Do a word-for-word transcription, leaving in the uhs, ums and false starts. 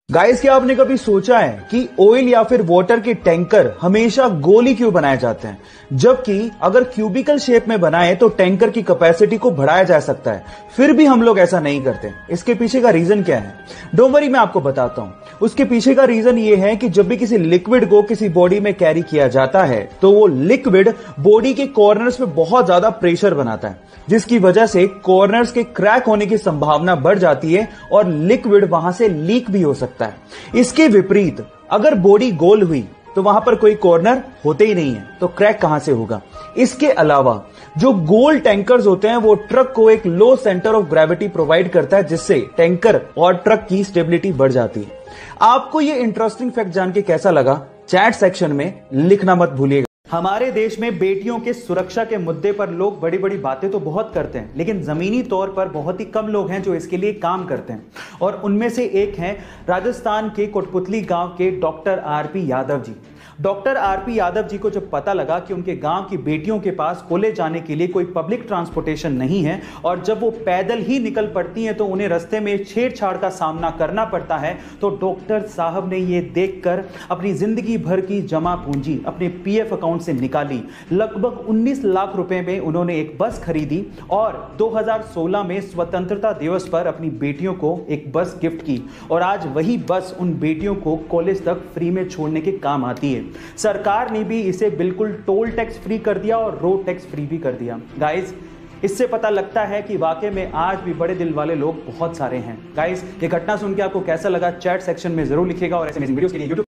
Guys, क्या आपने कभी सोचा है कि ऑयल या फिर वाटर के टैंकर हमेशा गोली क्यों बनाए जाते हैं, जबकि अगर क्यूबिकल शेप में बनाए तो टैंकर की कैपेसिटी को बढ़ाया जा सकता है। फिर भी हम लोग ऐसा नहीं करते। इसके पीछे का रीजन क्या है? डोंट वरी, मैं आपको बताता हूं। उसके पीछे का रीजन ये है कि जब भी किसी लिक्विड को किसी बॉडी में कैरी किया जाता है तो वो लिक्विड बॉडी के कॉर्नर्स में बहुत ज्यादा प्रेशर बनाता है, जिसकी वजह से कॉर्नर्स के क्रैक होने की संभावना बढ़ जाती है और लिक्विड वहां से लीक भी हो सकता है। इसके विपरीत अगर बॉडी गोल हुई तो वहां पर कोई कॉर्नर होते ही नहीं है, तो क्रैक कहां से होगा? इसके अलावा जो गोल टैंकर्स होते हैं वो ट्रक को एक low centre of gravity provide करता है, जिससे टैंकर और ट्रक की स्टेबिलिटी बढ़ जाती है। आपको ये इंटरेस्टिंग फैक्ट जान के कैसा लगा? चैट सेक्शन में लिखना मत भूलिएगा। हमारे देश में बेटियों के सुरक्षा के मुद्दे पर लोग बड़ी बड़ी बातें तो बहुत करते हैं, लेकिन जमीनी तौर पर बहुत ही कम लोग हैं जो इसके लिए काम करते हैं। और उनमें से एक हैं राजस्थान के कोटपुतली गांव के doctor R P Yadav. Doctor R P Yadav ji जब पता लगा कि उनके गांव की बेटियों के पास कॉलेज जाने के लिए कोई पब्लिक ट्रांसपोर्टेशन नहीं है और जब वो पैदल ही निकल पड़ती हैं तो उन्हें रास्ते में छेड़छाड़ का सामना करना पड़ता है, तो डॉक्टर साहब ने ये देखकर अपनी जिंदगी भर की जमा पूंजी अपने पीएफ अकाउंट से निकाली। लगभग उन्नीस लाख रुपए में उन्होंने एक बस खरीदी और दो हज़ार सोलह में स्वतंत्रता दिवस पर अपनी बेटियों को एक बस गिफ्ट की और आज वही बस उन बेटियों को कॉलेज तक फ्री में छोड़ने के काम आती है। सरकार ने भी इसे बिल्कुल टोल टैक्स फ्री कर दिया और रोड टैक्स फ्री भी कर दिया। गाइस, इससे पता लगता है कि वाकई में आज भी बड़े दिल वाले लोग बहुत सारे हैं। गाइस, ये घटना सुन के आपको कैसा लगा? चैट सेक्शन में जरूर लिखिएगा और ऐसे वीडियोस के लिए यूट्यूब